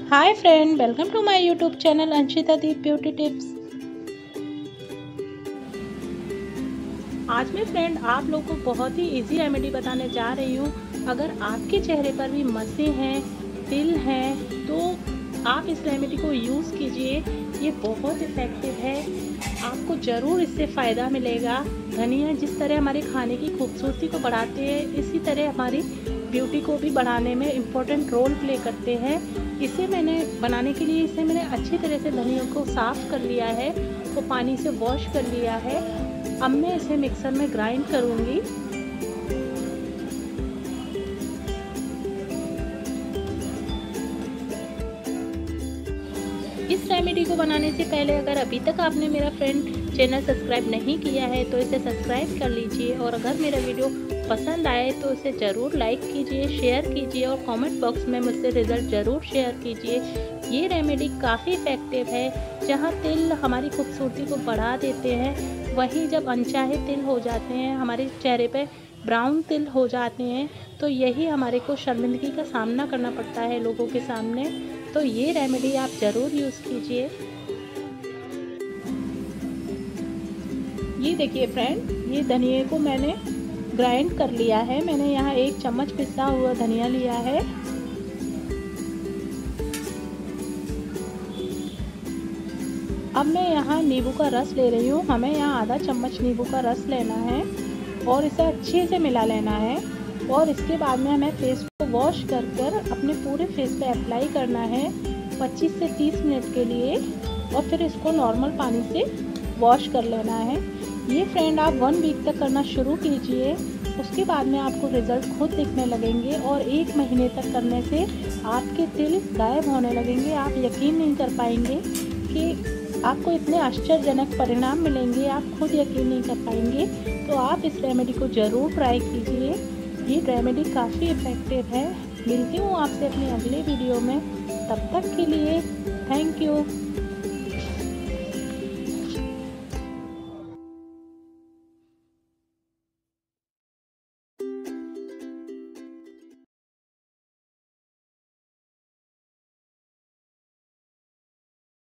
Hi friend, welcome to my YouTube channel Anshita Deep beauty tips. आज मैं friend आप लोगों को बहुत ही इजी रेमेडी बताने जा रही हूँ। अगर आपके चेहरे पर भी मस्से हैं, तिल हैं, तो आप इस रेमेडी को यूज़ कीजिए। ये बहुत इफ़ेक्टिव है, आपको ज़रूर इससे फ़ायदा मिलेगा। धनिया जिस तरह हमारे खाने की खूबसूरती को बढ़ाते हैं, इसी तरह हमारी ब्यूटी को भी बढ़ाने में इम्पोर्टेंट रोल प्ले करते हैं। इसे मैंने बनाने के लिए मैंने अच्छी तरह से धनिया को साफ़ कर लिया है, तो पानी से वॉश कर लिया है। अब मैं इसे मिक्सर में ग्राइंड करूँगी। इस रेमेडी को बनाने से पहले अगर अभी तक आपने मेरा फ्रेंड चैनल सब्सक्राइब नहीं किया है तो इसे सब्सक्राइब कर लीजिए, और अगर मेरा वीडियो पसंद आए तो इसे ज़रूर लाइक कीजिए, शेयर कीजिए और कमेंट बॉक्स में मुझसे रिज़ल्ट ज़रूर शेयर कीजिए। ये रेमेडी काफ़ी इफ़ेक्टिव है। जहाँ तिल हमारी खूबसूरती को बढ़ा देते हैं, वहीं जब अनचाहे तिल हो जाते हैं, हमारे चेहरे पे ब्राउन तिल हो जाते हैं, तो यही हमारे को शर्मिंदगी का सामना करना पड़ता है लोगों के सामने। तो ये रेमेडी आप ज़रूर यूज़ कीजिए। ये देखिए फ्रेंड, ये धनिया को मैंने ग्राइंड कर लिया है। मैंने यहाँ 1 चम्मच पिसा हुआ धनिया लिया है। अब मैं यहाँ नींबू का रस ले रही हूँ। हमें यहाँ आधा चम्मच नींबू का रस लेना है और इसे अच्छे से मिला लेना है। और इसके बाद में हमें फेस को वॉश कर अपने पूरे फेस पे अप्लाई करना है 25 से 30 मिनट के लिए, और फिर इसको नॉर्मल पानी से वॉश कर लेना है। ये फ्रेंड आप 1 वीक तक करना शुरू कीजिए। उसके बाद में आपको रिज़ल्ट खुद दिखने लगेंगे, और 1 महीने तक करने से आपके तिल गायब होने लगेंगे। आप यकीन नहीं कर पाएंगे कि आपको इतने आश्चर्यजनक परिणाम मिलेंगे, आप खुद यकीन नहीं कर पाएंगे। तो आप इस रेमेडी को ज़रूर ट्राई कीजिए। ये रेमेडी काफ़ी इफ़ेक्टिव है। मिलती हूँ आपसे अपने अगले वीडियो में, तब तक के लिए थैंक यू।